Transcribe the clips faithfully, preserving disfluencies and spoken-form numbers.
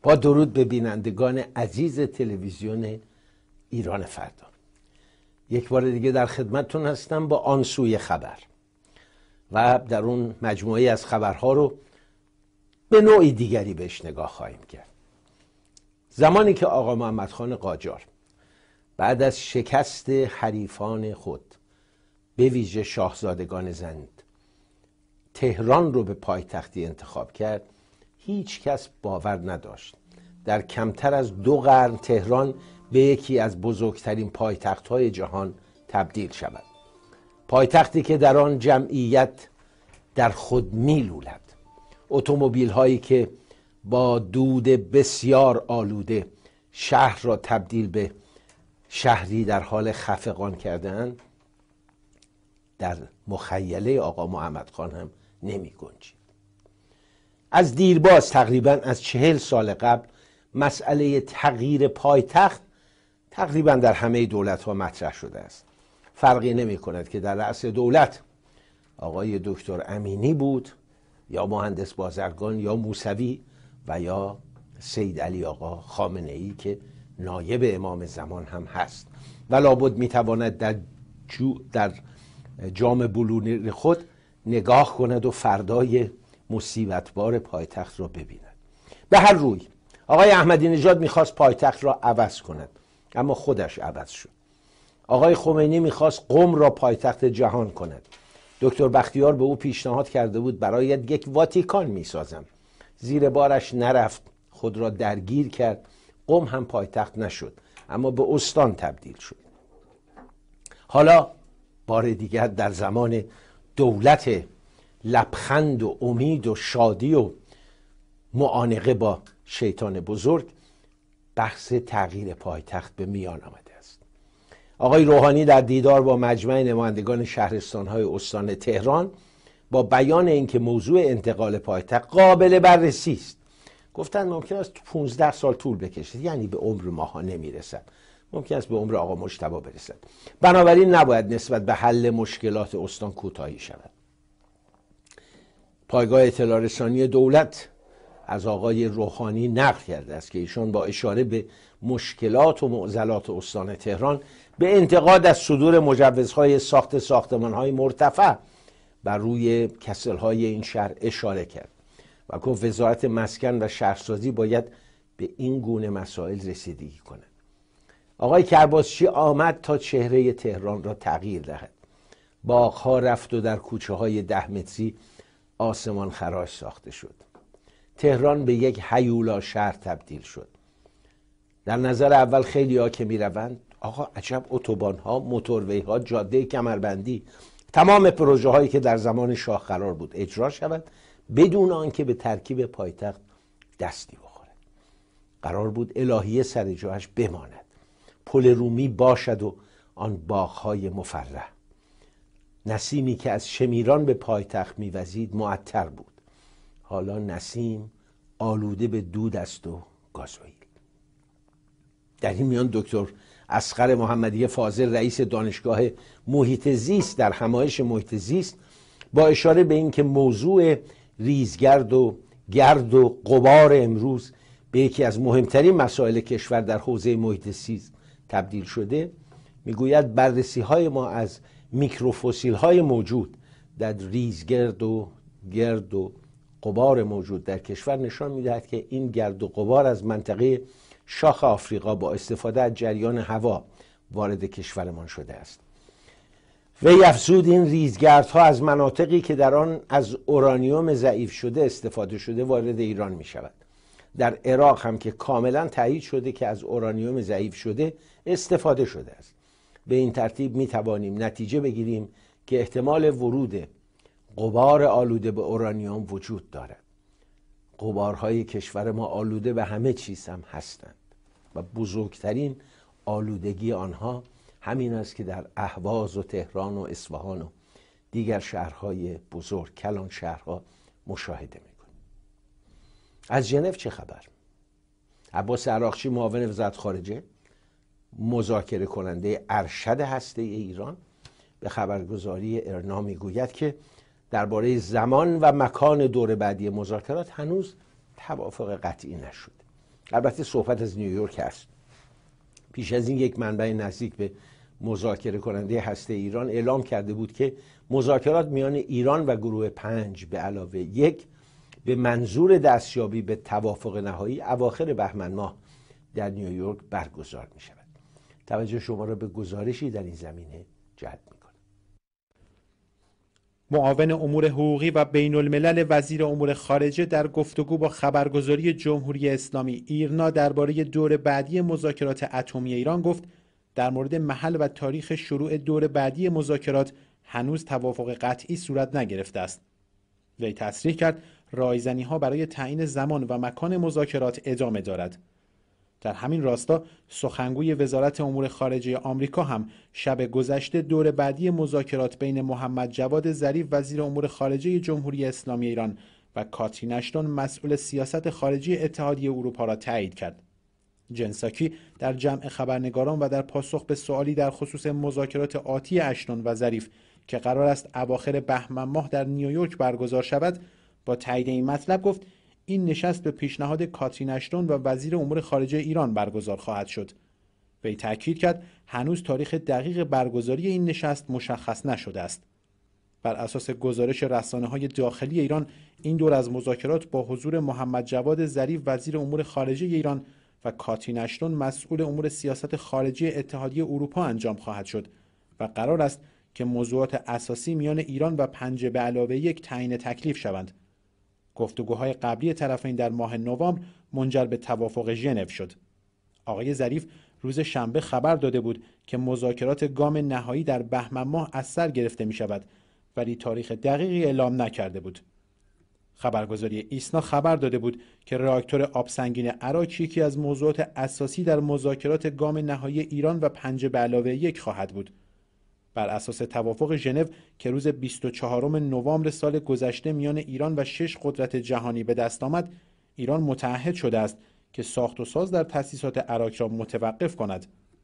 با درود به بینندگان عزیز تلویزیون ایران فردا. یک بار دیگه در خدمتتون هستم با آن سوی خبر و در اون مجموعه از خبرها رو به نوعی دیگری بهش نگاه خواهیم کرد. زمانی که آقا محمد خان قاجار بعد از شکست حریفان خود به ویژه شاهزادگان زند تهران رو به پایتختی انتخاب کرد، هیچ کس باور نداشت در کمتر از دو قرن تهران به یکی از بزرگترین پایتخت‌های جهان تبدیل شود. پایتختی که در آن جمعیت در خود میلولد، اتومبیل هایی که با دود بسیار آلوده شهر را تبدیل به شهری در حال خفقان کرده‌اند، در مخیله آقا محمد خان هم نمی گنجید. از دیرباز تقریبا از چهل سال قبل مسئله تغییر پایتخت تقریبا در همه دولت ها مطرح شده است. فرقی نمی کند که در رأس دولت آقای دکتر امینی بود یا مهندس بازرگان یا موسوی و یا سید علی آقا خامنه ای که نایب امام زمان هم هست و لابد می تواند در, جو در جام بلور خود نگاه کند و فردای مصیبتبار پایتخت را ببیند. به هر روی آقای احمدی نژاد میخواست پایتخت را عوض کند، اما خودش عوض شد. آقای خمینی میخواست قم را پایتخت جهان کند. دکتر بختیار به او پیشنهاد کرده بود برایت یک واتیکان میسازم. زیر بارش نرفت، خود را درگیر کرد. قم هم پایتخت نشد، اما به استان تبدیل شد. حالا بار دیگر در زمان دولت لبخند و امید و شادی و معانقه با شیطان بزرگ بحث تغییر پایتخت به میان آمده است. آقای روحانی در دیدار با مجمع نمایندگان شهرستان‌های استان تهران با بیان اینکه موضوع انتقال پایتخت قابل بررسی است، گفتند ممکن است پانزده سال طول بکشد، یعنی به عمر ماها نمیرسد، ممکن است به عمر آقا مجتبی برسد. بنابراین نباید نسبت به حل مشکلات استان کوتاهی شود. پایگاه اطلاع رسانی دولت از آقای روحانی نقل کرده است که ایشان با اشاره به مشکلات و معضلات استان تهران به انتقاد از صدور مجوزهای ساخت ساختمان‌های مرتفع بر روی کسل‌های این شهر اشاره کرد و گفت وزارت مسکن و شهرسازی باید به این گونه مسائل رسیدگی کند. آقای کرباسچی آمد تا چهره تهران را تغییر دهد. باغ‌ها رفت و در کوچه‌های ده متری آسمان خراش ساخته شد. تهران به یک هیولا شهر تبدیل شد. در نظر اول خیلی ها که می روند، آقا عجب اتوبان ها، موتوروی ها، جاده کمربندی، تمام پروژه هایی که در زمان شاه قرار بود اجرا شود بدون آنکه به ترکیب پایتخت دستی بخورد. قرار بود الهیه سر جایش بماند، پل رومی باشد و آن باغ‌های مفرح. نسیمی که از شمیران به پایتخت می‌وزید معطر بود. حالا نسیم آلوده به دود است و گازوئیل. در این میان دکتر اصغر محمدی فاضل رئیس دانشگاه محیط زیست در همایش محیط زیست با اشاره به اینکه موضوع ریزگرد و گرد و غبار امروز به یکی از مهمترین مسائل کشور در حوزه محیط زیست تبدیل شده، میگوید بررسی های ما از میکروفسیل های موجود در ریزگرد و گرد و غبار موجود در کشور نشان میدهد که این گرد و غبار از منطقه شاخ آفریقا با استفاده از جریان هوا وارد کشورمان شده است. وی افزود این ریزگردها از مناطقی که در آن از اورانیوم ضعیف شده استفاده شده وارد ایران می شود. در عراق هم که کاملا تایید شده که از اورانیوم ضعیف شده استفاده شده است. به این ترتیب می توانیم نتیجه بگیریم که احتمال ورود غبار آلوده به اورانیوم وجود دارد. غبارهای کشور ما آلوده به همه چیز هم هستند و بزرگترین آلودگی آنها همین است که در اهواز و تهران و اصفهان و دیگر شهرهای بزرگ کلان شهرها مشاهده میکنیم. از ژنو چه خبر؟ عباس عراقچی معاون وزارت خارجه مذاکره کننده ارشد هسته ایران به خبرگزاری ارنا میگوید که درباره زمان و مکان دور بعدی مذاکرات هنوز توافق قطعی نشده. البته صحبت از نیویورک هست. پیش از این یک منبع نزدیک به مذاکره کننده هسته ایران اعلام کرده بود که مذاکرات میان ایران و گروه پنج به علاوه یک به منظور دستیابی به توافق نهایی اواخر بهمن ماه در نیویورک برگزار می شود. توجه شما را به گزارشی در این زمینه جلب می کنم. معاون امور حقوقی و بین الملل وزیر امور خارجه در گفتگو با خبرگزاری جمهوری اسلامی ایرنا درباره دور بعدی مذاکرات اتمی ایران گفت در مورد محل و تاریخ شروع دور بعدی مذاکرات هنوز توافق قطعی صورت نگرفته است. وی تصریح کرد رایزنی‌ها برای تعیین زمان و مکان مذاکرات ادامه دارد. در همین راستا سخنگوی وزارت امور خارجه آمریکا هم شب گذشته دور بعدی مذاکرات بین محمد جواد ظریف وزیر امور خارجه جمهوری اسلامی ایران و کاترین اشتون مسئول سیاست خارجی اتحادیه اروپا را تایید کرد. جن ساکی در جمع خبرنگاران و در پاسخ به سوالی در خصوص مذاکرات آتی اشتون و ظریف که قرار است اواخر بهمن ماه در نیویورک برگزار شود، با تایید این مطلب گفت این نشست به پیشنهاد کاترین اشتون و وزیر امور خارجه ایران برگزار خواهد شد. وی تاکید کرد هنوز تاریخ دقیق برگزاری این نشست مشخص نشده است. بر اساس گزارش رسانه‌های داخلی ایران این دور از مذاکرات با حضور محمد جواد ظریف وزیر امور خارجه ایران و کاترین اشتون مسئول امور سیاست خارجی اتحادیه اروپا انجام خواهد شد و قرار است که موضوعات اساسی میان ایران و پنج به علاوه یک تعیین تکلیف شوند. گفتگوهای قبلی طرفین در ماه نوامبر منجر به توافق ژنو شد. آقای ظریف روز شنبه خبر داده بود که مذاکرات گام نهایی در بهمن ماه از سر گرفته می شود، ولی تاریخ دقیقی اعلام نکرده بود. خبرگزاری ایسنا خبر داده بود که راکتور آبسنگین عراق یکی از موضوعات اساسی در مذاکرات گام نهایی ایران و پنج به علاوه یک خواهد بود. بر اساس توافق ژنو که روز بیست و چهارم نوامبر سال گذشته میان ایران و شش قدرت جهانی به دست آمد، ایران متعهد شده است که ساخت و ساز در تأسیسات عراق را متوقف کند.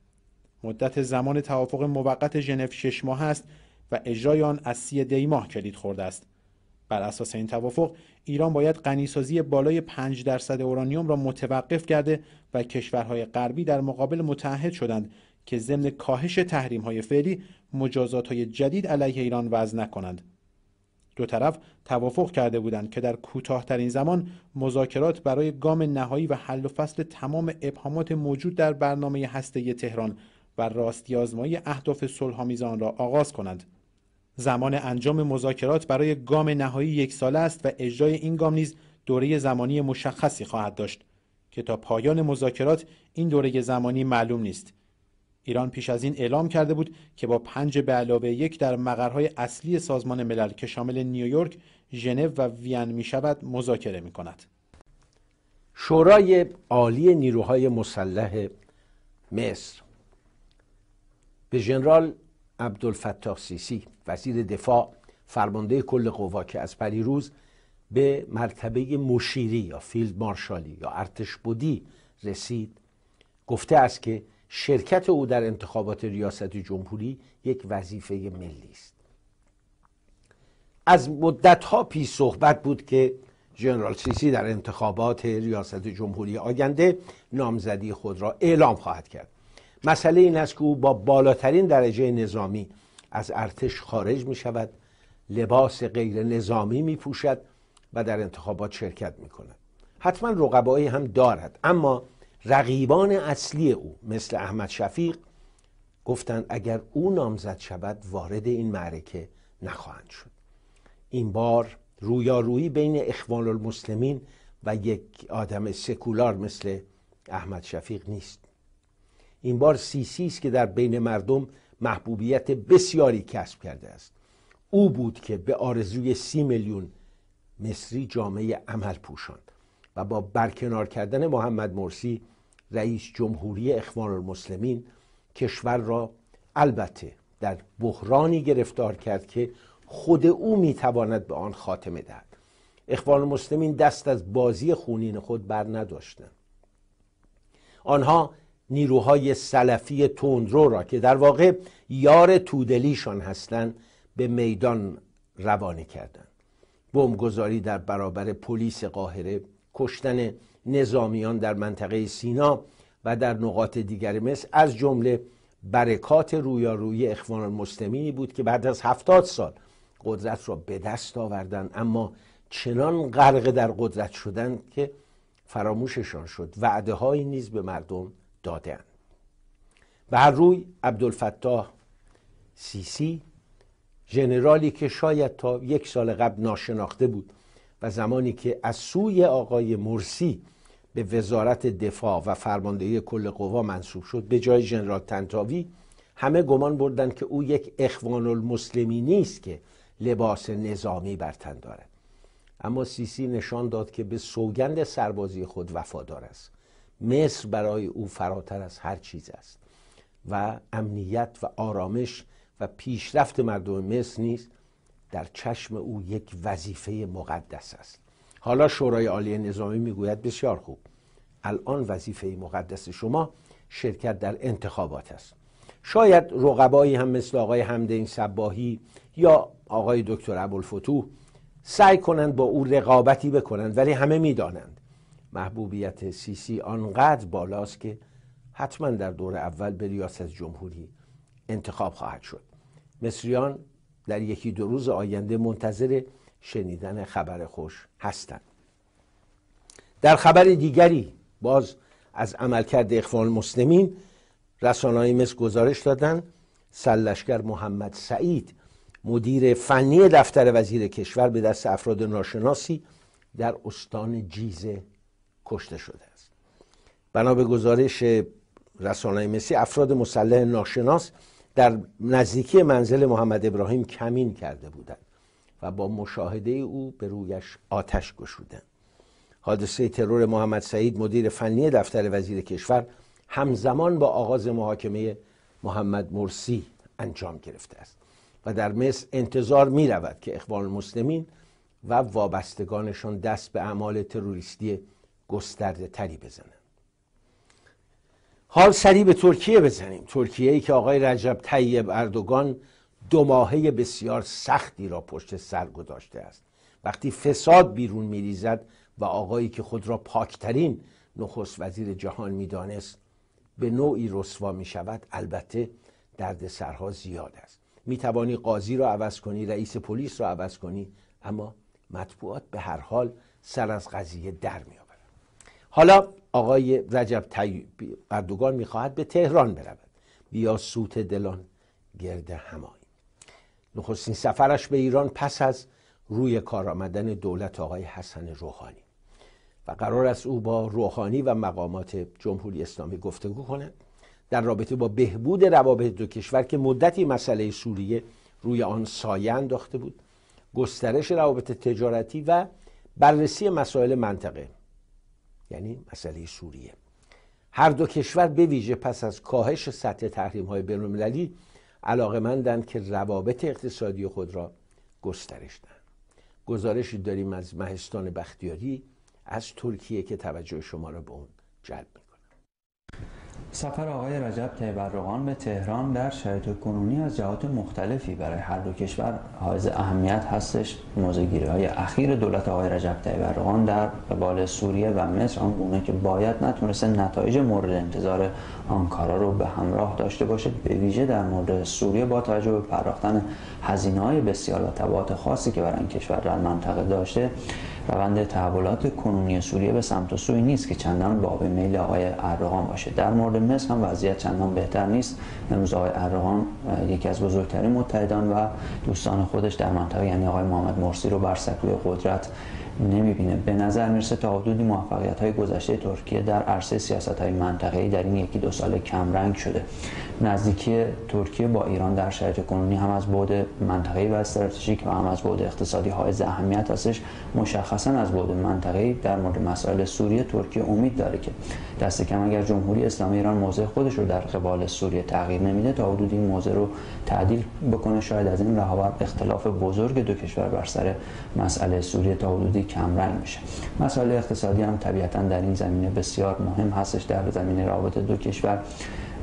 مدت زمان توافق موقت ژنو شش ماه است و اجرای آن از سی دی ماه کلید خورده است. بر اساس این توافق ایران باید غنیسازی بالای پنج درصد اورانیوم را متوقف کرده و کشورهای غربی در مقابل متعهد شدند که ضمن کاهش تحریم‌های فعلی مجازات‌های جدید علیه ایران وضع نکنند. دو طرف توافق کرده بودند که در کوتاه‌ترین زمان مذاکرات برای گام نهایی و حل و فصل تمام ابهامات موجود در برنامه هسته‌ای تهران و راستی آزمایی اهداف صلح‌آمیزان را آغاز کنند. زمان انجام مذاکرات برای گام نهایی یک ساله است و اجرای این گام نیز دوره زمانی مشخصی خواهد داشت که تا پایان مذاکرات این دوره زمانی معلوم نیست. ایران پیش از این اعلام کرده بود که با پنج به علاوه یک در مقرهای اصلی سازمان ملل که شامل نیویورک، ژنو و وین می شود مذاکره می کند. شورای عالی نیروهای مسلح مصر به ژنرال عبدالفتاح سیسی وزیر دفاع فرمانده کل قوا که از پریروز به مرتبه مشیری یا فیلد مارشالی یا ارتش بدی رسید، گفته است که شرکت او در انتخابات ریاست جمهوری یک وظیفه ملی است. از مدت‌ها پیش صحبت بود که ژنرال سیسی در انتخابات ریاست جمهوری آینده نامزدی خود را اعلام خواهد کرد. مسئله این است که او با بالاترین درجه نظامی از ارتش خارج می شود، لباس غیر نظامی می پوشد و در انتخابات شرکت می کند. حتما رقبایی هم دارد، اما رقیبان اصلی او مثل احمد شفیق گفتند اگر او نامزد شود وارد این معرکه نخواهند شد. این بار رویارویی بین اخوان المسلمین و یک آدم سکولار مثل احمد شفیق نیست. این بار سیسی است که در بین مردم محبوبیت بسیاری کسب کرده است. او بود که به آرزوی سی میلیون مصری جامعه عمل پوشاند و با برکنار کردن محمد مرسی رئیس جمهوری اخوان المسلمین کشور را البته در بحرانی گرفتار کرد که خود او میتواند به آن خاتمه دهد. اخوان المسلمین دست از بازی خونین خود بر نداشتند. آنها نیروهای سلفی تندرو را که در واقع یار تودلیشان هستند به میدان روانه کردند. بمبگذاری در برابر پلیس قاهره، کشتن نظامیان در منطقه سینا و در نقاط دیگر مصر، از جمله برکات رویارویی اخوان المسلمینی بود که بعد از هفتاد سال قدرت را به دست آوردن، اما چنان غرق در قدرت شدند که فراموششان شد. وعده هایی نیز به مردم دادند. به هر روی عبدالفتاح سیسی، ژنرالی که شاید تا یک سال قبل ناشناخته بود و زمانی که از سوی آقای مرسی به وزارت دفاع و فرماندهی کل قوا منصوب شد به جای ژنرال طنطاوی، همه گمان بردند که او یک اخوان المسلمی نیست که لباس نظامی بر تن دارد. اما سیسی نشان داد که به سوگند سربازی خود وفادار است. مصر برای او فراتر از هر چیز است و امنیت و آرامش و پیشرفت مردم مصر نیز در چشم او یک وظیفه مقدس است. حالا شورای عالی نظامی میگوید بسیار خوب، الان وظیفه مقدس شما شرکت در انتخابات است. شاید رقبایی هم مثل آقای حمدین صباحی یا آقای دکتر ابوالفتوح سعی کنند با او رقابتی بکنند، ولی همه میدانند محبوبیت سیسی آنقدر بالاست که حتما در دور اول به ریاست جمهوری انتخاب خواهد شد. مصریان در یکی دو روز آینده منتظر شنیدن خبر خوش هستند. در خبر دیگری باز از عملکرد اخوان المسلمین، رسانه‌های مصر گزارش دادند سرلشکر محمد سعید، مدیر فنی دفتر وزیر کشور، به دست افراد ناشناسی در استان جیزه کشته شده است. بنا به گزارش رسانه‌های مصری، افراد مسلح ناشناس در نزدیکی منزل محمد ابراهیم کمین کرده بودند و با مشاهده او به رویش آتش گشودند. حادثه ترور محمد سعید، مدیر فنی دفتر وزیر کشور، همزمان با آغاز محاکمه محمد مرسی انجام گرفته است و در مصر انتظار می رود که اخوان المسلمین و وابستگانشان دست به اعمال تروریستی گسترده تری بزنند. حال سری به ترکیه بزنیم. ترکیه‌ای که آقای رجب طیب اردوغان دو ماهه بسیار سختی را پشت سر گذاشته است. وقتی فساد بیرون می‌ریزد و آقایی که خود را پاکترین نخست وزیر جهان می‌دانست به نوعی رسوا می‌شود، البته دردسرها زیاد است. می‌توانی قاضی را عوض کنی، رئیس پلیس را عوض کنی، اما مطبوعات به هر حال سر از قضیه در می‌آورند. حالا آقای رجب طیب اردوغان می‌خواهد به تهران برود. بیا سوت دلان گرد همایی. نخستین سفرش به ایران پس از روی کار آمدن دولت آقای حسن روحانی و قرار است او با روحانی و مقامات جمهوری اسلامی گفتگو کند در رابطه با بهبود روابط دو کشور که مدتی مسئله سوریه روی آن سایه انداخته بود، گسترش روابط تجارتی و بررسی مسائل منطقه، یعنی مسئله سوریه. هر دو کشور به ویژه پس از کاهش سطح تحریم‌های بین‌المللی علاقه‌مندند که روابط اقتصادی خود را گسترش دهند. گزارشی داریم از مهستان بختیاری از ترکیه که توجه شما را به اون جلب می‌کنه. سفر آقای رجب طیب اردوغان به تهران در شرایط کنونی از جهات مختلفی برای هر دو کشور حائز اهمیت هستش. موضع‌گیری‌های اخیر دولت آقای رجب طیب اردوغان در قبال سوریه و مصر آنگونه که باید نتونسته نتایج مورد انتظار آنکارا رو به همراه داشته باشه، به ویژه در مورد سوریه با توجه به پرداختن هزینه‌های بسیار و تبعات خاصی که برای این کشور در منطقه داشته، روند تحولات کنونی سوریه به سمت و سوی نیست که چندان باب میل آقای اردوغان باشه. در مورد مصر هم وضعیت چندان بهتر نیست. امروز آقای اردوغان یکی از بزرگترین متحدان و دوستان خودش در منطقه یعنی آقای محمد مرسی رو بر سکوی قدرت نمیبینه. به نظر میرسه تا حدودی موفقیت‌های گذشته ترکیه در عرصه سیاست‌های منطقه‌ای در این یکی دو سال کمرنگ شده. نزدیکی ترکیه با ایران در شرایط کنونی هم از بعد منطقه‌ای و استراتژیک و هم از بعد اقتصادی حائز اهمیت هستش. مشخصاً از بعد منطقه‌ای در مورد مسائل سوریه ترکیه امید داره که دست کم اگر جمهوری اسلامی ایران موضع خودش رو در قبال سوریه تغییر نمیده، تا حدودی این موضع رو تعدیل بکنه. شاید از این لحاظ اختلاف بزرگ دو کشور بر سر مسئله سوریه تا حدودی کمرنگ میشه. مسائل اقتصادی هم طبیعتاً در این زمینه بسیار مهم هستش. در زمینه روابط دو کشور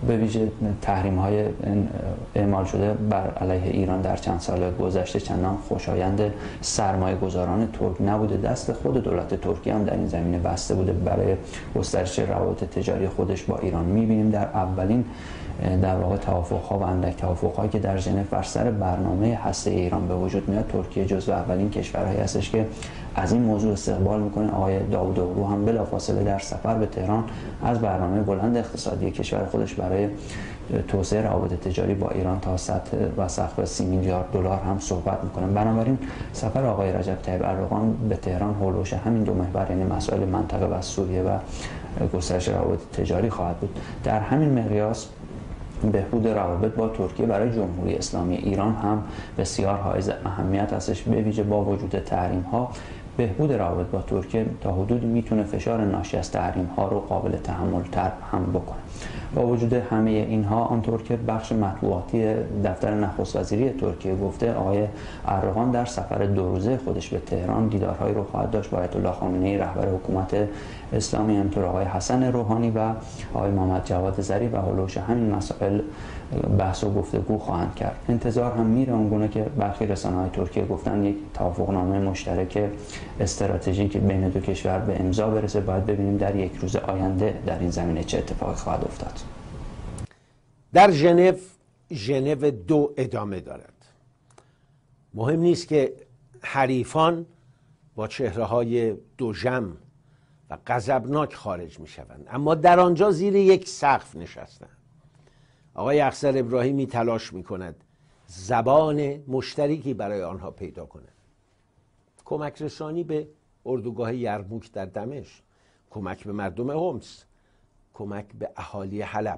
به ویژه تحریم های اعمال شده بر علیه ایران در چند سال گذشته چندان خوشایند سرمایه گذاران ترک نبوده. دست خود دولت ترکیه هم در این زمینه بسته بوده برای گسترش روابط تجاری خودش با ایران. می‌بینیم در اولین در واقع توافق‌ها و اندک توافق‌هایی که در ژنو بر سر برنامه هسته ایران به وجود میاد، ترکیه جزو اولین کشورهایی هستش که از این موضوع استقبال میکنه. آقای داوودوغلو هم بلافاصله در سفر به تهران از برنامه بلند اقتصادی کشور خودش برای توسعه روابط تجاری با ایران تا سطح و سقف سی میلیارد دلار هم صحبت میکنه. بنابراین سفر آقای رجب طیب اردوغان به تهران هولوش همین دو محور، یعنی مسائل منطقه و سوریه و گسترش روابط تجاری خواهد بود. در همین مقیاس بهبود روابط با ترکیه برای جمهوری اسلامی ایران هم بسیار حائز اهمیت هستش. به ویژه با وجود تحریم ها، بهبود روابط با ترکیه تا حدودی میتونه فشار ناشی از تحریم ها رو قابل تحمل تر هم بکنه. با وجود همه اینها، آنطور که بخش مطبوعاتی دفتر نخست وزیری ترکیه گفته، آقای اردوغان در سفر دو روزه خودش به تهران دیدارهایی رو خواهد داشت با آیت الله خامنه‌ای رهبر حکومت اسلامی، همینطور آقای حسن روحانی و آقای محمد جواد ظریف و هولوش همین مسائل بحث و گفتگو خواهند کرد. انتظار هم میره اونگونه که برخی رسانه‌های ترکیه گفتن یک توافقنامه مشترک استراتژیک بین دو کشور به امضا برسه. باید ببینیم در یک روز آینده در این زمینه چه اتفاقی خواهد افتاد. در ژنو ژنو دو ادامه دارد. مهم نیست که حریفان با چهره‌های دوژم و غضبناک خارج می‌شوند، اما در آنجا زیر یک سقف نشستند. آقای اخضر ابراهیمی تلاش می‌کند زبان مشترکی برای آنها پیدا کند. کمک رسانی به اردوگاه یرموک در دمشق، کمک به مردم حمص، کمک به اهالی حلب.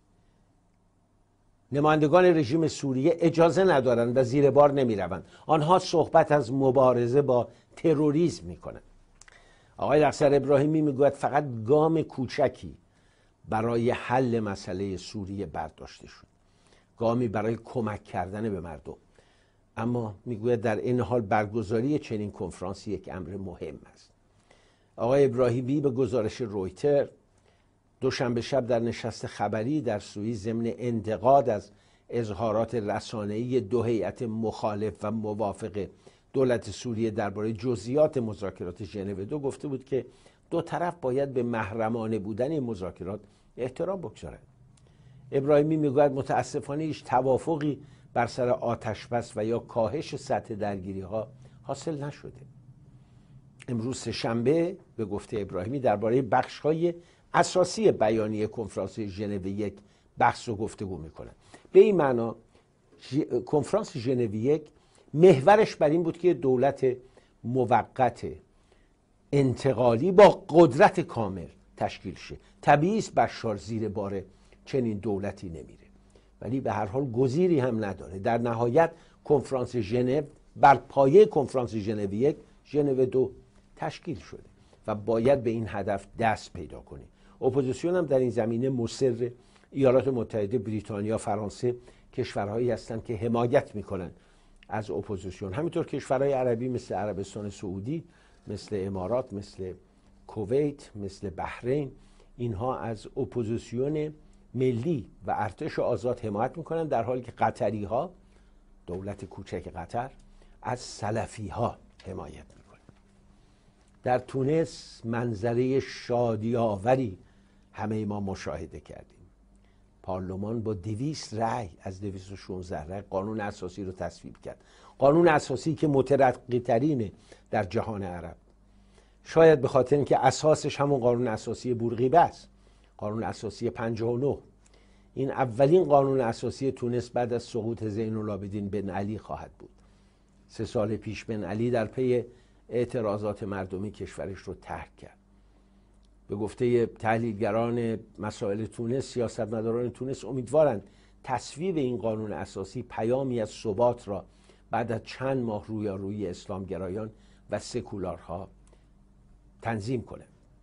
نمایندگان رژیم سوریه اجازه ندارند و زیر بار نمی‌روند. آنها صحبت از مبارزه با تروریسم می‌کنند. آقای اخضر ابراهیمی میگوید فقط گام کوچکی برای حل مسئله سوریه برداشته شد، گامی برای کمک کردن به مردم. اما میگوید در این حال برگزاری چنین کنفرانسی یک امر مهم است. آقای ابراهیمی به گزارش رویتر دوشنبه شب در نشست خبری در سوئیس ضمن انتقاد از اظهارات رسانه‌ای دو هیئت مخالف و موافق دولت سوریه درباره جزئیات مذاکرات ژنو دو گفته بود که دو طرف باید به محرمانه بودن این مذاکرات احترام بگذارند. ابراهیمی میگوید متاسفانه هیچ توافقی بر سر آتشبس و یا کاهش سطح درگیری ها حاصل نشده. امروز سه‌شنبه به گفته ابراهیمی درباره بخش های اساسی بیانیه کنفرانس ژنو یک بحث و گفتگو میکنند. به این معنا کنفرانس ژنو یک محورش بر این بود که دولت موقت انتقالی با قدرت کامل تشکیل شه. طبیعی است بشار زیر بار چنین دولتی نمیره، ولی به هر حال گزیری هم نداره. در نهایت کنفرانس ژنو بر پایه کنفرانس ژنو یک ژنو دو تشکیل شده و باید به این هدف دست پیدا کنه. اپوزیسیون هم در این زمینه مصر. ایالات متحده، بریتانیا، فرانسه کشورهایی هستند که حمایت میکنن از اپوزیسیون. همینطور کشورهای عربی مثل عربستان سعودی، مثل امارات، مثل کویت، مثل بحرین، اینها از اپوزیسیون ملی و ارتش آزاد حمایت میکنن، در حالی که قطری ها، دولت کوچک قطر، از سلفی ها حمایت میکنن. در تونس منظره شادی آوری همه ما مشاهده کردیم. پارلمان با دویست رأی از دویست و شانزده رأی قانون اساسی رو تصویب کرد. قانون اساسی که مترقی ترینه در جهان عرب. شاید به خاطر اینکه اساسش همون قانون اساسی بورقیبه است، قانون اساسی پنجاه و نه. این اولین قانون اساسی تونس بعد از سقوط زین العابدین بن علی خواهد بود. سه سال پیش بن علی در پی اعتراضات مردمی کشورش رو ترک کرد. به گفته تحلیلگران مسائل تونس، سیاستمداران تونس امیدوارند تصویب این قانون اساسی پیامی از ثبات را بعد از چند ماه رویارویی اسلامگرایان و سکولارها تنظیم کنه.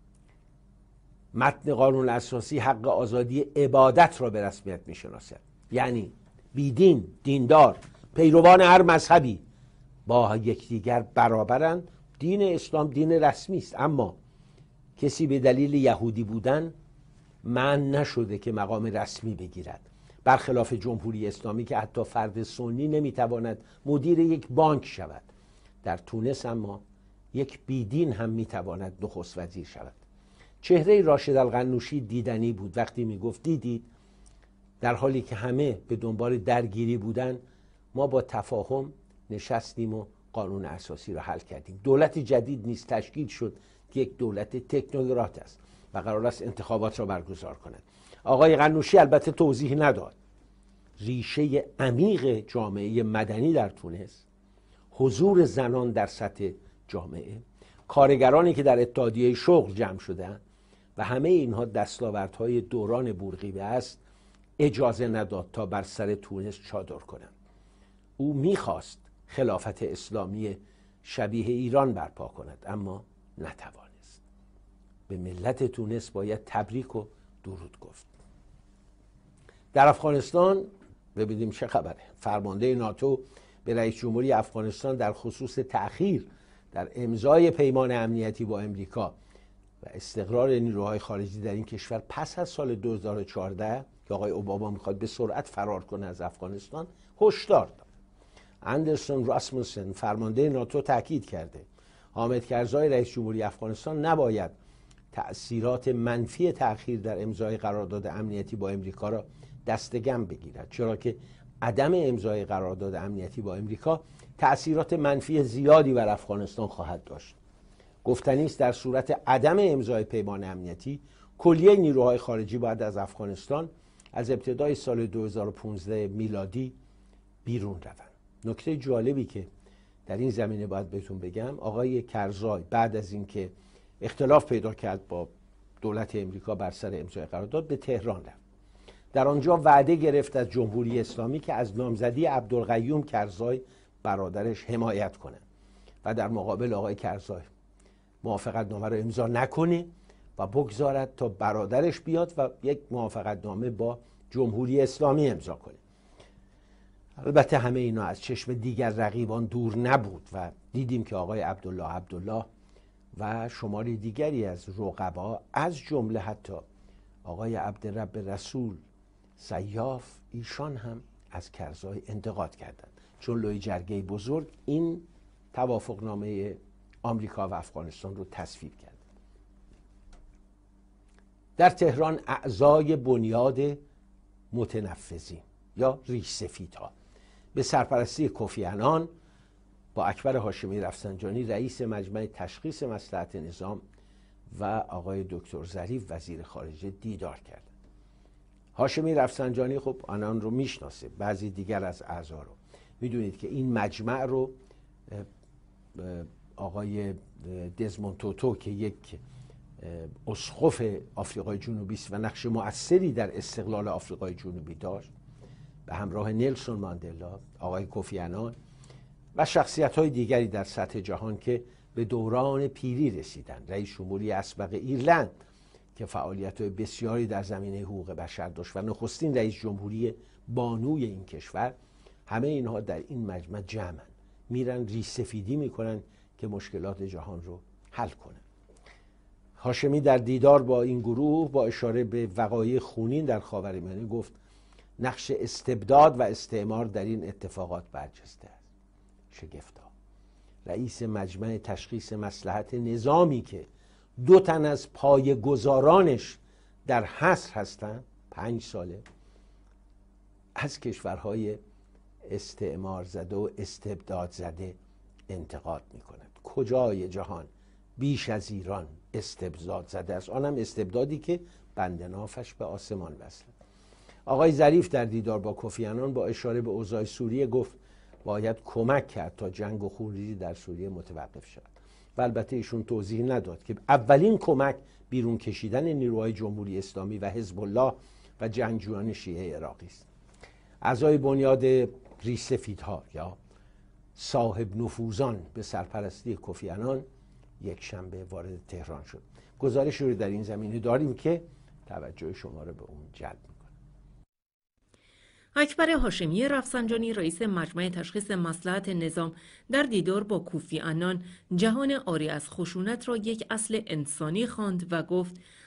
متن قانون اساسی حق آزادی عبادت را به رسمیت میشناسد، یعنی بیدین، دیندار، پیروان هر مذهبی با یکدیگر برابرند. دین اسلام دین رسمی است، اما کسی به دلیل یهودی بودن منع نشده که مقام رسمی بگیرد، برخلاف جمهوری اسلامی که حتی فرد سنی نمیتواند مدیر یک بانک شود. در تونس اما یک بیدین هم میتواند نخست وزیر شود. چهره راشد القنوشی دیدنی بود وقتی میگفت دیدید در حالی که همه به دنبال درگیری بودن ما با تفاهم نشستیم و قانون اساسی را حل کردیم. دولت جدید نیز تشکیل شد که یک دولت تکنوکرات است و قرار است انتخابات را برگزار کند. آقای قنوشی البته توضیح نداد ریشه عمیق جامعه مدنی در تونس، حضور زنان در سطح جامعه، کارگرانی که در اتحادیه شغل جمع شدند و همه اینها دستاوردهای دوران بورقیبه است، اجازه نداد تا بر سر تونس چادر کنند. او میخواست خلافت اسلامی شبیه ایران برپا کند اما نتوانست. به ملت تونس باید تبریک و درود گفت. در افغانستان ببینیم چه خبره. فرمانده ناتو به رئیس جمهوری افغانستان در خصوص تأخیر در امضای پیمان امنیتی با امریکا و استقرار نیروهای خارجی در این کشور پس از سال دو هزار و چهارده که آقای اوباما میخواد به سرعت فرار کنه از افغانستان هشدار داد. اندرسون راسموسن فرمانده ناتو تاکید کرده حامد کرزای رئیس جمهوری افغانستان نباید تأثیرات منفی تأخیر در امضای قرارداد امنیتی با امریکا را دستگم بگیرد، چرا که عدم امضای قرارداد امنیتی با امریکا تأثیرات منفی زیادی بر افغانستان خواهد داشت. گفتنی است در صورت عدم امضای پیمان امنیتی کلیه نیروهای خارجی باید از افغانستان از ابتدای سال دو هزار و پانزده میلادی بیرون روند. نکته جالبی که در این زمینه باید بهتون بگم، آقای کرزای بعد از اینکه اختلاف پیدا کرد با دولت امریکا بر سر امضای قرارداد به تهران رفت. در آنجا وعده گرفت از جمهوری اسلامی که از نامزدی عبدالقیوم کرزای برادرش حمایت کنه و در مقابل آقای کرزای موافقت نامه را امضا نکنه و بگذارد تا برادرش بیاد و یک موافقت نامه با جمهوری اسلامی امضا کنه. البته همه اینا از چشم دیگر رقیبان دور نبود و دیدیم که آقای عبدالله عبدالله و شماری دیگری از رقبا از جمله حتی آقای عبدرب رسول سیاف ایشان هم از کرزای انتقاد کردند، چون لوی جرگه بزرگ این توافقنامه آمریکا و افغانستان رو تصویب کرد. در تهران اعضای بنیاد متنفذین یا ریش سفیدها به سرپرستی کوفی عنان با اکبر هاشمی رفسنجانی رئیس مجمع تشخیص مصلحت نظام و آقای دکتر ظریف وزیر خارجه دیدار کردند. هاشمی رفسنجانی خب آنان رو میشناسه، بعضی دیگر از اعضا رو میدونید که این مجمع رو آقای دزموند توتو که یک اسقف آفریقای جنوبی است و نقش مؤثری در استقلال آفریقای جنوبی داشت، به همراه نلسون ماندلا، آقای کوفی عنان و شخصیت‌های دیگری در سطح جهان که به دوران پیری رسیدند. رئیس جمهوری اسبق ایرلند که فعالیت‌های بسیاری در زمینه حقوق بشر داشت و نخستین رئیس جمهوری بانوی این کشور، همه اینها در این مجمع جمعن، میرن ریش سفیدی میکنن که مشکلات جهان رو حل کنن. هاشمی در دیدار با این گروه با اشاره به وقایع خونین در خاورمیانه گفت نقش استبداد و استعمار در این اتفاقات برجسته است. شگفتا رئیس مجمع تشخیص مصلحت نظامی که دو تن از پایه‌گذارانش در حصر هستند، پنج ساله از کشورهای استعمار زده و استبداد زده انتقاد میکند. کجای جهان بیش از ایران استبداد زده است، آنم استبدادی که بند نافش به آسمان وصله. آقای ظریف در دیدار با کوفی عنان با اشاره به اوضاع سوریه گفت باید کمک کرد تا جنگ و خونریزی در سوریه متوقف شود و البته ایشون توضیح نداد که اولین کمک بیرون کشیدن نیروهای جمهوری اسلامی و حزب الله و جنگجویان شیعه عراقی است. اعضای بنیاد ریش سفیدها یا صاحب نفوذان به سرپرستی کوفی عنان یک شنبه وارد تهران شد. گزارش رو در این زمینه داریم که توجه شما رو به اون جلب میکنه. اکبر هاشمی رفسنجانی رئیس مجمع تشخیص مصلحت نظام در دیدار با کوفی عنان جهان عاری از خشونت را یک اصل انسانی خواند و گفت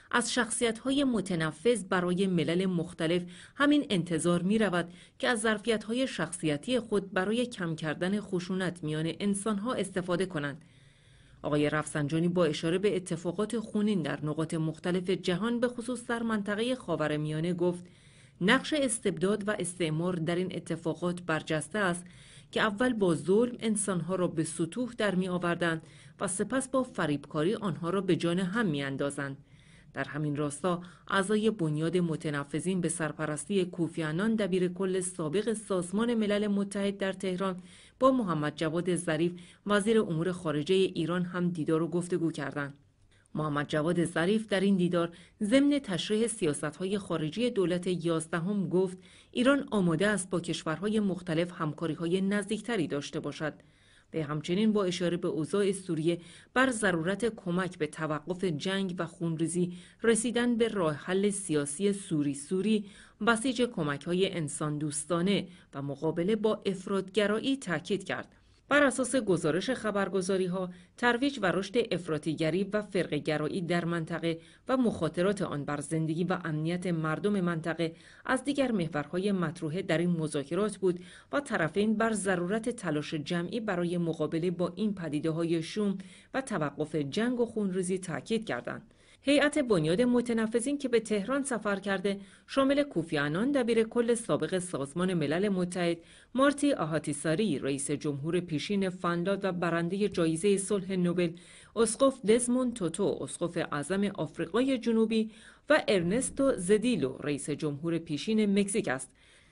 از شخصیت‌های متنفذ برای ملل مختلف همین انتظار می‌رود که از ظرفیت‌های شخصیتی خود برای کم کردن خشونت میان انسان‌ها استفاده کنند. آقای رفسنجانی با اشاره به اتفاقات خونین در نقاط مختلف جهان به خصوص در منطقه خاورمیانه گفت نقش استبداد و استعمار در این اتفاقات برجسته است که اول با ظلم انسانها را به سطوح در می آوردند و سپس با فریبکاری آنها را به جان هم می اندازند. در همین راستا اعضای بنیاد متنفذین به سرپرستی کوفی عنان دبیر کل سابق سازمان ملل متحد در تهران با محمد جواد ظریف وزیر امور خارجه ایران هم دیدار و گفتگو کردند. محمد جواد ظریف در این دیدار ضمن تشریح سیاست‌های خارجی دولت یازدهم گفت ایران آماده است با کشورهای مختلف همکاری‌های نزدیکتری داشته باشد. و همچنین با اشاره به اوضاع سوریه بر ضرورت کمک به توقف جنگ و خونریزی رسیدن به راه حل سیاسی سوری سوری بسیج کمک‌های انسان دوستانه و مقابله با افراط‌گرایی تاکید کرد. بر اساس گزارش خبرگزاری‌ها، ترویج و رشد افراطی‌گری و فرقه‌گرایی در منطقه و مخاطرات آن بر زندگی و امنیت مردم منطقه از دیگر محورهای مطروحه در این مذاکرات بود و طرفین بر ضرورت تلاش جمعی برای مقابله با این پدیده‌های شوم و توقف جنگ و خونریزی تاکید کردند. هیئت بنیاد متنفذین که به تهران سفر کرده شامل کوفی عنان دبیر کل سابق سازمان ملل متحد، مارتی آهاتیساری رئیس جمهور پیشین فنلاند و برنده جایزه صلح نوبل، اسقف دزموند توتو اسقف اعظم آفریقای جنوبی و ارنستو زدیلو رئیس جمهور پیشین مکزیک است.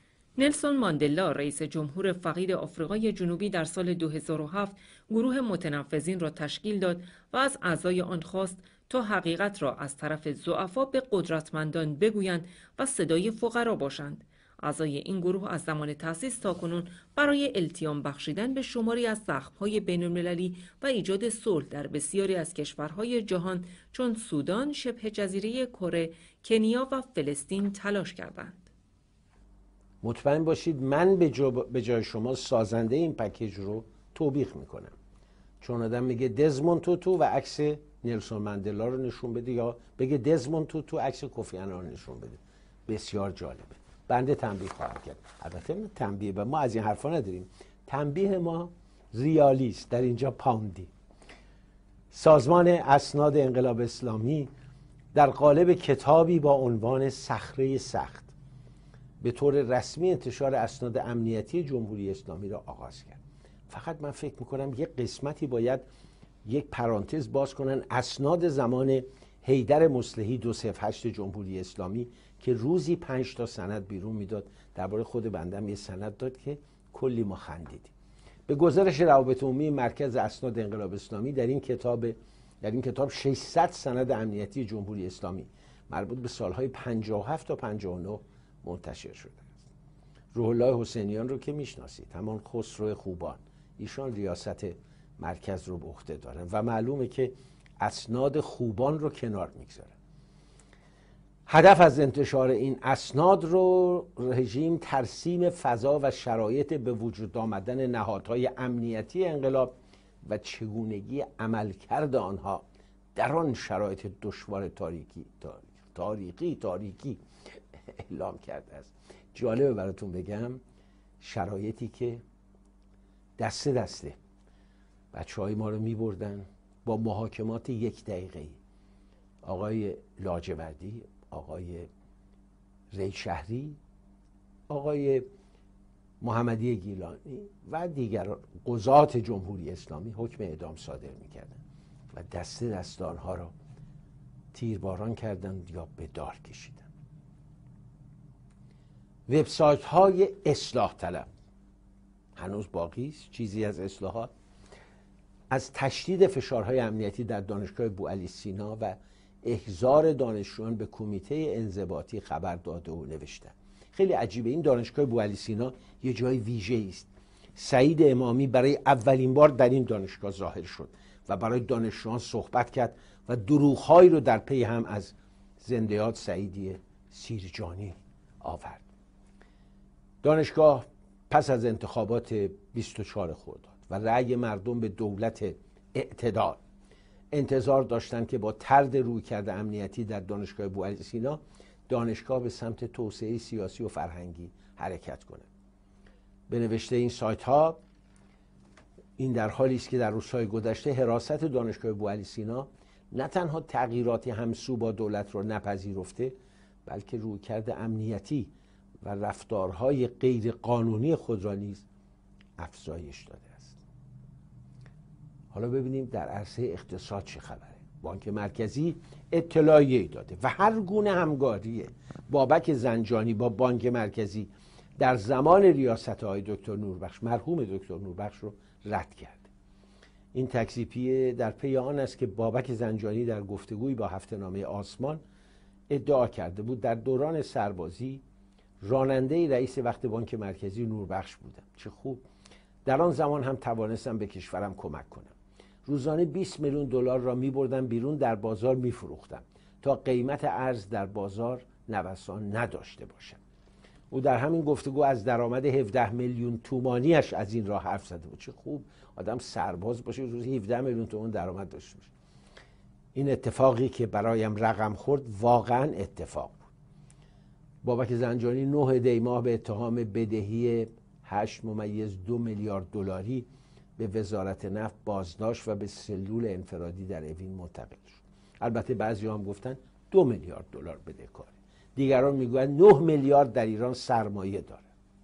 نلسون ماندلا رئیس جمهور فقید آفریقای جنوبی در سال دو هزار و هفت گروه متنفذین را تشکیل داد و از اعضای آن خواست تا حقیقت را از طرف ضعفا به قدرتمندان بگویند و صدای فقرا باشند. اعضای این گروه از زمان تأسیس تاکنون برای التیام بخشیدن به شماری از زخم‌های بین‌المللی و ایجاد صلح در بسیاری از کشورهای جهان چون سودان، شبه جزیره کره، کنیا و فلسطین تلاش کردند. مطمئن باشید من به, جا به جای شما سازنده این پکیج رو توبیخ میکنم، چون آدم میگه دزموند توتو و عکس نلسون ماندلا رو نشون بده یا بگه دزموند توتو عکس کوفی عنان رو نشون بده. بسیار جالبه. بنده تنبیه خواهم کرد. البته تنبیه و ما از این حرفا نداریم. تنبیه ما ریالیست، در اینجا پاوندی. سازمان اسناد انقلاب اسلامی در قالب کتابی با عنوان صخره سخت به طور رسمی انتشار اسناد امنیتی جمهوری اسلامی را آغاز کرد. فقط من فکر میکنم یک قسمتی باید یک پرانتز باز کنن. اسناد زمان حیدر مصلحی دو صفر هشت جمهوری اسلامی که روزی پنج تا سند بیرون میداد، درباره خود بندم یه سند داد که کلی ما خندیدیم. به گزارش روابط عمومی مرکز اسناد انقلاب اسلامی در این کتاب در این کتاب ششصد سند امنیتی جمهوری اسلامی مربوط به سالهای پنجاه و هفت تا پنجاه و نه منتشر شده است. روح الله حسینیان رو که میشناسید، همان خسرو خوبان، ایشان ریاست مرکز رو به عهده دارن و معلومه که اسناد خوبان رو کنار میگذارن. هدف از انتشار این اسناد رو رژیم ترسیم فضا و شرایط به وجود آمدن نهادهای امنیتی انقلاب و چگونگی عملکرد آنها در آن شرایط دشوار تاریکی تاریخی تاریکی اعلام کرده است. جالبه براتون بگم شرایطی که دسته دسته بچه های ما رو می بردن با محاکمات یک دقیقه‌ای، آقای لاجوردی، آقای ریشهری، آقای محمدی گیلانی و دیگر قضات جمهوری اسلامی حکم اعدام صادر می کردن و دسته دسته آنها را تیرباران کردند یا به دار کشیدند. وبسایت های اصلاح طلب هنوز باقی است، چیزی از اصلاحات، از تشدید فشارهای امنیتی در دانشگاه بوعلی سینا و احضار دانشجویان به کمیته انضباطی خبر داده و نوشته. خیلی عجیبه، این دانشگاه بوعلی سینا یه جای ویژه‌ای است. سعید امامی برای اولین بار در این دانشگاه ظاهر شد و برای دانشجویان صحبت کرد و دروغ‌هایی رو در پی هم از زنده‌یاد سعیدی سیرجانی آورد. دانشگاه پس از انتخابات بیست و چهار خرداد و رأی مردم به دولت اعتدال انتظار داشتند که با طرد رویکرد امنیتی در دانشگاه بوعلی سینا دانشگاه به سمت توسعه سیاسی و فرهنگی حرکت کنه. به نوشته این سایت ها، این در حالی است که در روزهای گذشته حراست دانشگاه بوعلی سینا نه تنها تغییراتی همسو با دولت را نپذیرفته، بلکه رویکرد امنیتی و رفتارهای غیر قانونی خود را نیز افزایش داده است. حالا ببینیم در عرصه اقتصاد چه خبره. بانک مرکزی اطلاعیه‌ای داده و هر گونه همکاری بابک زنجانی با بانک مرکزی در زمان ریاست های دکتر نوربخش، مرحوم دکتر نوربخش، رو رد کرد. این تکذیبی در پی آن است که بابک زنجانی در گفتگویی با هفته‌نامه آسمان ادعا کرده بود در دوران سربازی راننده رئیس وقت بانک مرکزی نوربخش بودم. چه خوب، در آن زمان هم توانستم به کشورم کمک کنم. روزانه بیست میلیون دلار را می بردم بیرون، در بازار می فروختم تا قیمت ارز در بازار نوسان نداشته باشم. او در همین گفتگو از درآمد هفده میلیون تومانیش از این راه حرف زده بود. چه خوب آدم سرباز باشه روزی هفده میلیون تومان درآمد داشته باشه. این اتفاقی که برایم رقم خورد واقعا اتفاق بود. بابک زنجانی نه دیماه به اتهام بدهی هشت ممیز دو میلیارد دلاری به وزارت نفت بازداشت و به سلول انفرادی در اوین منتقل شد. البته بعضی هم گفتن دو میلیارد دلار بدهکاره، دیگران میگویند نه میلیارد در ایران سرمایه داره.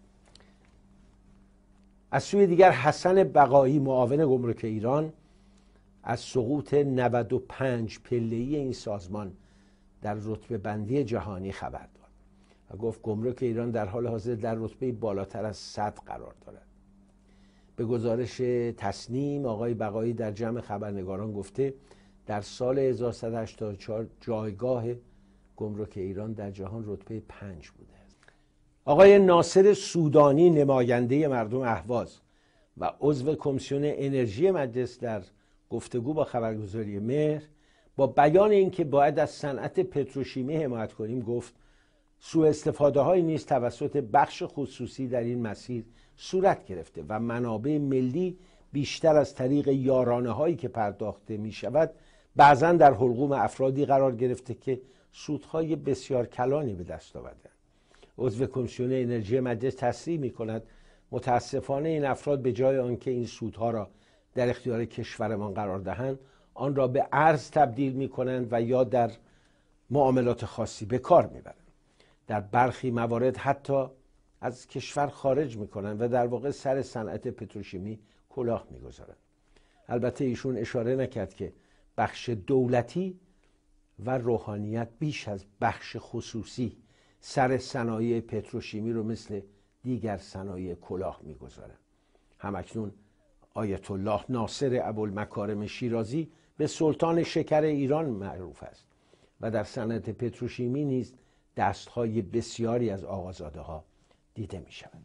از سوی دیگر حسن بقایی معاون گمرک ایران از سقوط نود و پنج پله‌ای این سازمان در رتبه بندی جهانی خبر داد و گفت گمرک ایران در حال حاضر در رتبه بالاتر از صد قرار دارد. به گزارش تصنیم، آقای بقایی در جمع خبرنگاران گفته در سال هزار و سیصد و هشتاد و چهار جایگاه گمرک ایران در جهان رتبه پنج بوده است. آقای ناصر سودانی نماینده مردم اهواز و عضو کمیسیون انرژی مجلس در گفتگو با خبرگزاری مهر با بیان اینکه باید از صنعت پتروشیمی حمایت کنیم گفت سوء استفاده های نیز توسط بخش خصوصی در این مسیر صورت گرفته و منابع ملی بیشتر از طریق یارانه هایی که پرداخته می شود بعضا در حلقوم افرادی قرار گرفته که سودهای بسیار کلانی به دست آوردند. عضو کمیسیون انرژی مجلس تصریح می کند متاسفانه این افراد به جای آنکه این سودها را در اختیار کشورمان قرار دهند آن را به ارز تبدیل می کنند و یا در معاملات خاصی به کار می برند. در برخی موارد حتی از کشور خارج می کنند و در واقع سر صنعت پتروشیمی کلاه می گذارند. البته ایشون اشاره نکرد که بخش دولتی و روحانیت بیش از بخش خصوصی سر صنایع پتروشیمی رو مثل دیگر صنایع کلاه می گذارند. همکنون آیت الله ناصر ابوالمکارم شیرازی به سلطان شکر ایران معروف است و در صنعت پتروشیمی نیز دستهای بسیاری از آقازاده ها دیده می شود.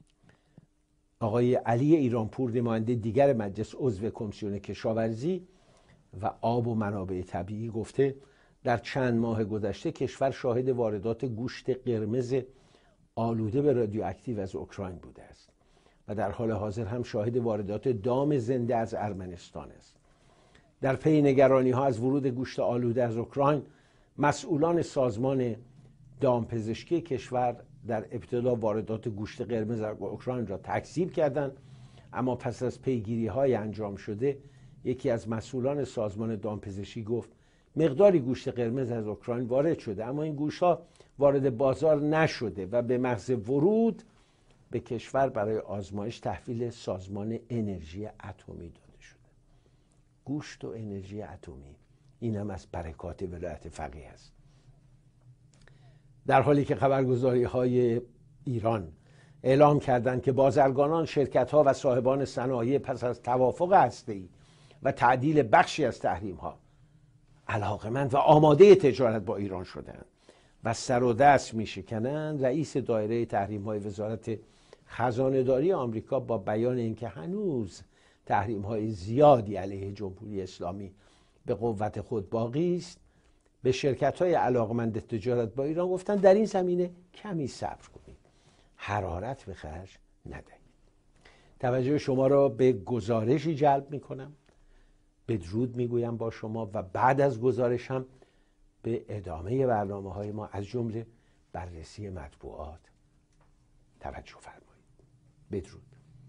آقای علی ایرانپور نماینده دیگر مجلس عضو کمیسیون کشاورزی و آب و منابع طبیعی گفته در چند ماه گذشته کشور شاهد واردات گوشت قرمز آلوده به رادیواکتیو از اوکراین بوده است و در حال حاضر هم شاهد واردات دام زنده از ارمنستان است. در پی نگرانی ها از ورود گوشت آلوده از اوکراین، مسئولان سازمان دامپزشکی کشور در ابتدا واردات گوشت قرمز از اوکراین را تکذیب کردند، اما پس از پیگیری های انجام شده یکی از مسئولان سازمان دامپزشکی گفت مقداری گوشت قرمز از اوکراین وارد شده اما این گوشت ها وارد بازار نشده و به محض ورود به کشور برای آزمایش تحویل سازمان انرژی اتمی داده شده. گوشت و انرژی اتمی این هم از برکات ولایت فقیه است. در حالی که خبرگزاری های ایران اعلام کردند که بازرگانان، شرکت ها و صاحبان صنایع پس از توافق هسته‌ای و تعدیل بخشی از تحریم ها علاقمند و آماده تجارت با ایران شدند و سر و دست می شکنند، رئیس دایره تحریم های وزارت خزانه داری آمریکا با بیان اینکه هنوز تحریم های زیادی علیه جمهوری اسلامی به قوت خود باقی است، به شرکت های علاقمند تجارت با ایران گفتن در این زمینه کمی صبر کنید، حرارت به خرج ندهید. توجه شما را به گزارشی جلب می کنم. بدرود میگویم با شما و بعد از گزارشم به ادامه برنامه های ما از جمله بررسی مطبوعات توجه فرمایید. بدرود.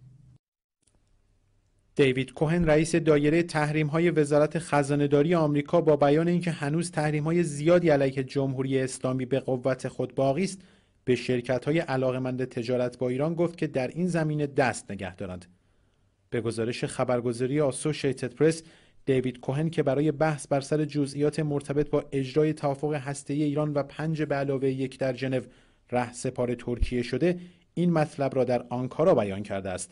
دیوید کوهن رئیس دایره تحریم‌های وزارت خزانه‌داری آمریکا با بیان اینکه هنوز تحریم‌های زیادی علیه جمهوری اسلامی به قوت خود باقی است، به شرکت‌های علاقه‌مند تجارت با ایران گفت که در این زمینه دست نگه دارند. به گزارش خبرگزاری آسوشیتد پرس، دیوید کوهن که برای بحث بر سر جزئیات مرتبط با اجرای توافق هسته‌ای ایران و پنج به علاوه یک در ژنو رهسپار ترکیه شده، این مطلب را در آنکارا بیان کرده است.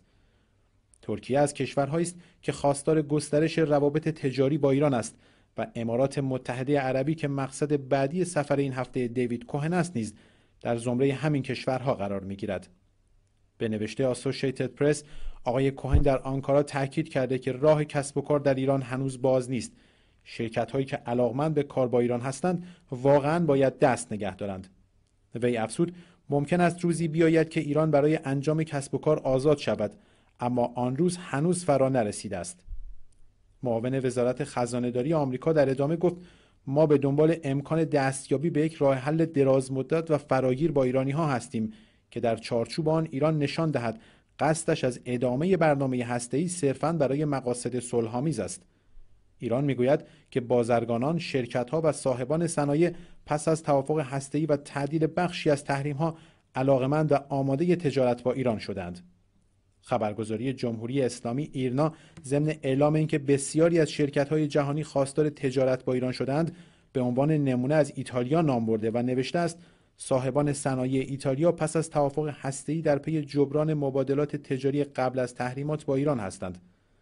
ترکیه از کشورهایی است که خواستار گسترش روابط تجاری با ایران است و امارات متحده عربی که مقصد بعدی سفر این هفته دیوید کوهن است نیز در زمره همین کشورها قرار می‌گیرد. به نوشته آسوشیتد پرس، آقای کوهن در آنکارا تاکید کرده که راه کسب و کار در ایران هنوز باز نیست. شرکت‌هایی که علاقمند به کار با ایران هستند واقعاً باید دست نگه دارند. وی افزود ممکن است روزی بیاید که ایران برای انجام کسب و کار آزاد شود، اما آن روز هنوز فرا نرسیده است. معاون وزارت خزانه‌داری آمریکا در ادامه گفت ما به دنبال امکان دستیابی به یک راه حل دراز مدت و فراگیر با ایرانی‌ها هستیم که در چارچوب آن ایران نشان دهد قصدش از ادامه برنامه هسته‌ای صرفاً برای مقاصد صلح‌آمیز است. ایران میگوید که بازرگانان، شرکت‌ها و صاحبان صنایع پس از توافق هسته‌ای و تعدیل بخشی از تحریم‌ها علاقه‌مند و آماده تجارت با ایران شدند. خبرگزاری جمهوری اسلامی ایرنا ضمن اعلام اینکه بسیاری از شرکت‌های جهانی خواستار تجارت با ایران شدند، به عنوان نمونه از ایتالیا نام برده و نوشته است صاحبان صنایع ایتالیا پس از توافق هسته‌ای در پی جبران مبادلات تجاری قبل از تحریمات با ایران هستند.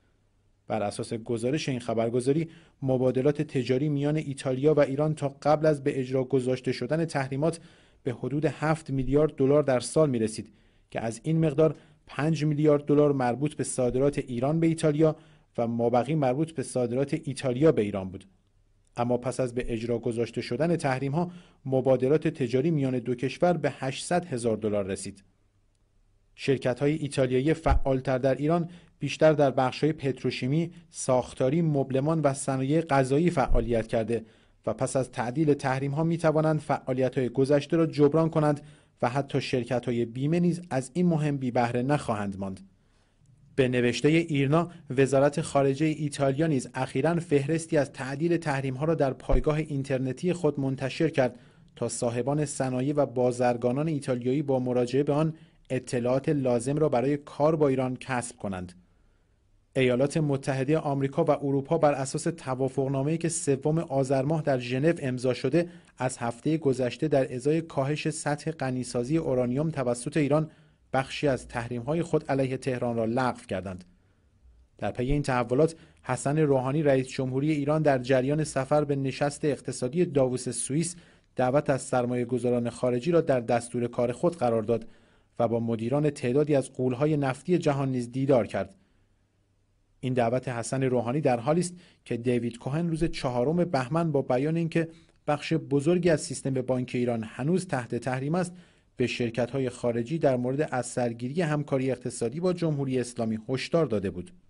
بر اساس گزارش این خبرگزاری، مبادلات تجاری میان ایتالیا و ایران تا قبل از به اجرا گذاشته شدن تحریمات به حدود هفت میلیارد دلار در سال می‌رسید که از این مقدار پنج میلیارد دلار مربوط به صادرات ایران به ایتالیا و مابقی مربوط به صادرات ایتالیا به ایران بود. اما پس از به اجرا گذاشته شدن تحریم‌ها، مبادلات تجاری میان دو کشور به هشتصد هزار دلار رسید. شرکت‌های ایتالیایی فعالتر در ایران بیشتر در بخش‌های پتروشیمی، ساختاری، مبلمان و صنایع غذایی فعالیت کرده و پس از تعدیل تحریم‌ها می‌توانند فعالیت‌های گذشته را جبران کنند و حتی شرکت‌های بیمه نیز از این مهم بی بهره نخواهند ماند. به نوشته ایرنا، وزارت خارجه ایتالیا نیز اخیراً فهرستی از تعدیل تحریم‌ها را در پایگاه اینترنتی خود منتشر کرد تا صاحبان صنایع و بازرگانان ایتالیایی با مراجعه به آن اطلاعات لازم را برای کار با ایران کسب کنند. ایالات متحده آمریکا و اروپا بر اساس توافقنامه‌ای که سوم آذر ماه در ژنو امضا شده، از هفته گذشته در ازای کاهش سطح غنیسازی اورانیوم توسط ایران بخشی از تحریم‌های خود علیه تهران را لغو کردند. در پی این تحولات، حسن روحانی رئیس جمهوری ایران در جریان سفر به نشست اقتصادی داووس سوئیس دعوت از سرمایه‌گذاران خارجی را در دستور کار خود قرار داد و با مدیران تعدادی از غول‌های نفتی جهان نیز دیدار کرد. این دعوت حسن روحانی در حالی است که دیوید کوهن روز چهارم بهمن با بیان اینکه بخش بزرگی از سیستم بانکی ایران هنوز تحت تحریم است، به شرکت‌های خارجی در مورد از سرگیری همکاری اقتصادی با جمهوری اسلامی هشدار داده بود.